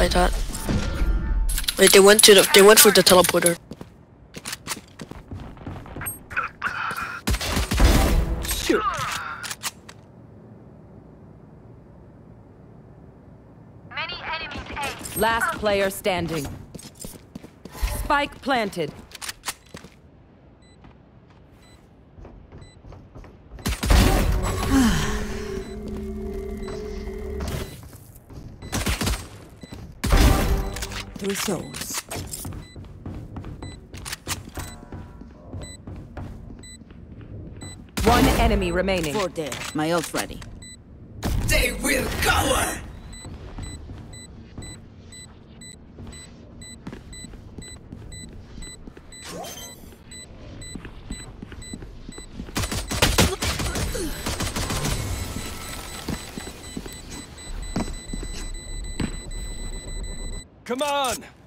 I thought. Wait, they went through the teleporter. Shoot. Many enemies A. Last player standing. Spike planted. Three souls. One enemy remaining. Four dead. My ult ready. They will cover! Come on!